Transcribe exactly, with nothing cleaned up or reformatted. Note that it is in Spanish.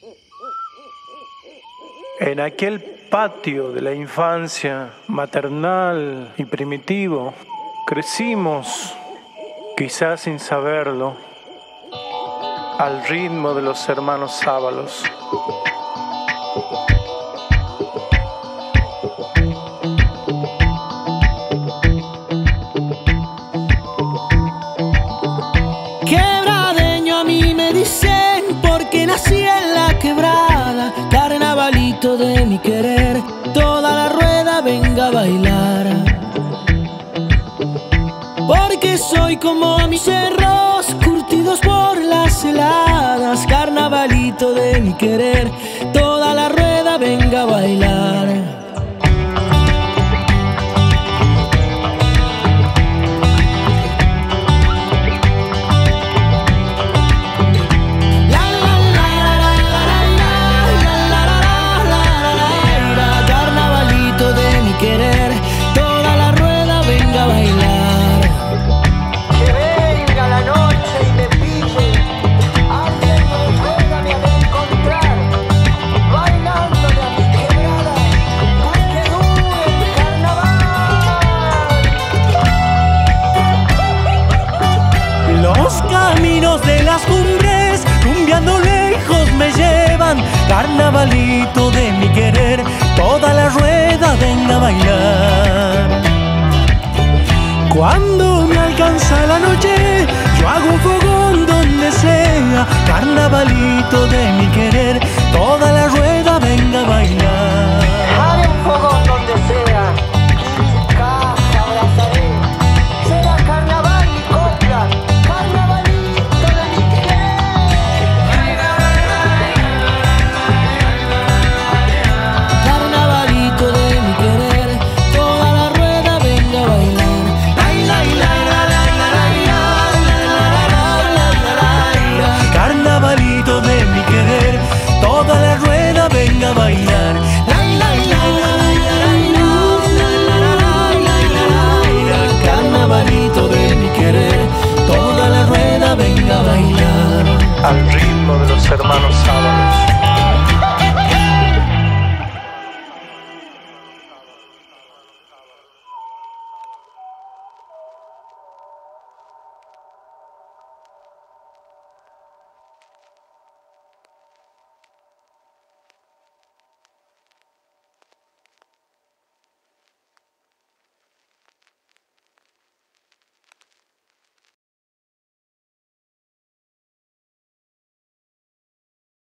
En aquel patio de la infancia maternal y primitivo, crecimos, quizás sin saberlo, al ritmo de los hermanos Sábalos. Quebradeño a mí me dicen porque nací en la quebrada. Carnavalito de mi querer, toda la rueda venga a bailar. Porque soy como mis cerros curtidos por las heladas. Carnavalito de mi querer, toda la rueda venga a bailar. Los caminos de las cumbres, rumbeando lejos me llevan. Carnavalito de mi querer, toda la rueda venga a bailar. Cuando me alcanza la noche, yo hago un fogón donde sea. Carnavalito de mi querer, toda la rueda venga a bailar. Haré un fogón donde sea, casa, abrazaré. Será carnaval y copla. Bailar. Carnavalito de mi querer, toda la rueda venga a bailar. Al ritmo de los hermanos Sábalos.